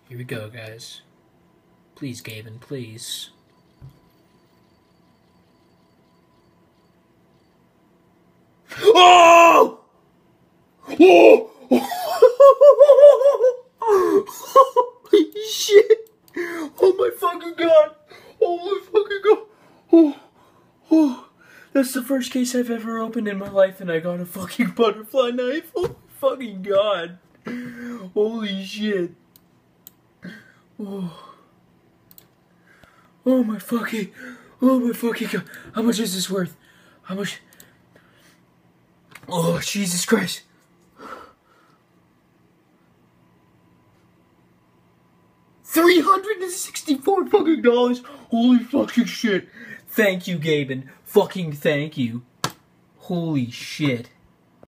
Here we go, guys. Please, Gaben, please. Oh! Oh! Holy shit! Oh my fucking god! Oh my fucking god! Oh, oh. That's the first case I've ever opened in my life, and I got a fucking butterfly knife. Oh my fucking god! Holy shit! Oh. Oh my fucking god. How much is this worth? How much? Oh, Jesus Christ. $364 fucking dollars. Holy fucking shit. Thank you, Gaben. Fucking thank you. Holy shit.